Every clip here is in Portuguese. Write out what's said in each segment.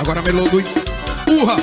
Agora melô do Empurra.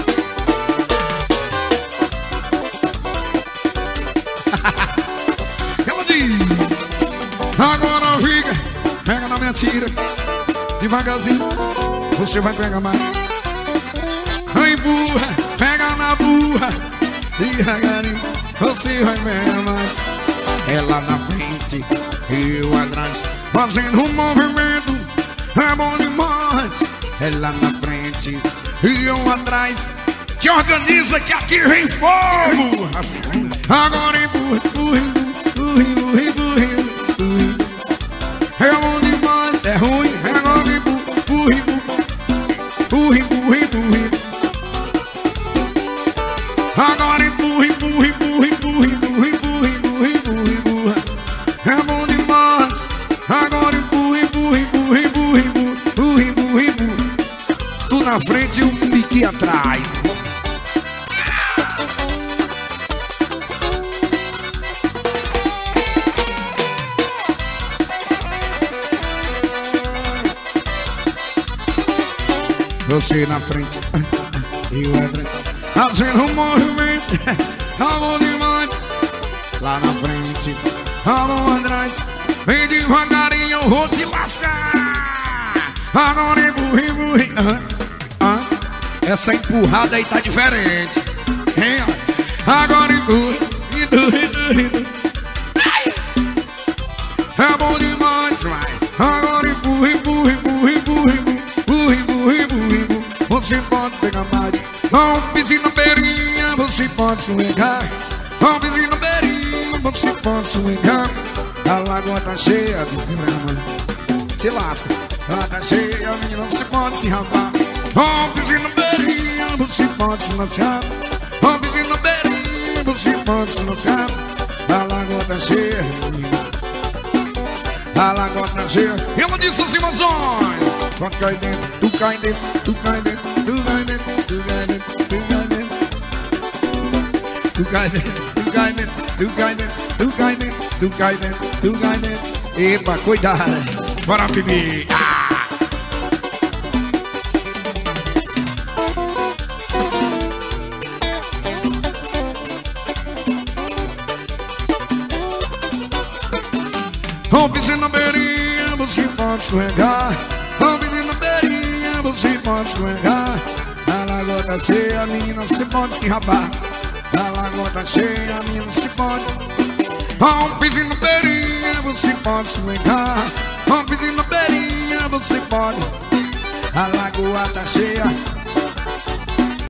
Ela diz: agora fica, pega na minha tira, devagarzinho, você vai pegar mais. Empurra, pega na burra, devagarinho, você vai pegar mais. Ela na frente e eu atrás, fazendo um movimento, é bom demais. Ela na frente e eu atrás, te organiza que aqui vem fogo. Assim, agora empurra, empurra, empurra, empurra, empurra, empurra. É bom demais, é ruim, agora empurra, empurra, empurra, empurra, empurra. Agora empurra, empurra, empurra, empurra, empurra, empurra, empurra, empurra, empurra. É bom demais. Agora empurra, empurra, empurra, empurra, empurra, empurra, empurra. Tu na frente e o pique atrás. Você na frente e eu atrás, fazendo um movimento, tá bom demais. Lá na frente, tá bom atrás, vem devagarinho, eu vou te lascar. Agora empurra, empurra. Essa empurrada aí tá diferente, hein? Agora empurra, empurra, empurra. É bom demais, vai. Agora empurra, empurra, empurra, empurra, empurra, empurra, empurra, empurra. Você pode pegar mais. Não pise na beirinha, você pode escorregar. Não pise na beirinha, você pode escorregar. A lagoa tá cheia de esgrama, se lasca. Ela tá cheia, menina, você pode se rapar. Não pise na beirinha, você pode se lascar. Não pise na beirinha, você pode se lascar. A lagoa tá cheia, menina. A lagoa tá cheia. Ela disse assim, mas olha, tu cai dentro, tu cai dentro, tu cai dentro, tu cai dentro, tu cai dentro, tu cai dentro, tu cai dentro, tu cai dentro, tu cai dentro, tu cai dentro, tu cai dentro, tu cai dentro. Epa, cuidado. Bora, bebê. Não pise na beirinha, você pode escorregar. Não pise na beirinha, você pode escorregar. A lagoa tá cheia, menina, você pode se rabar. A lagoa tá cheia, menina, você pode. Não pise na beirinha, você pode escorregar. Não pise na beirinha, você pode. A lagoa tá cheia,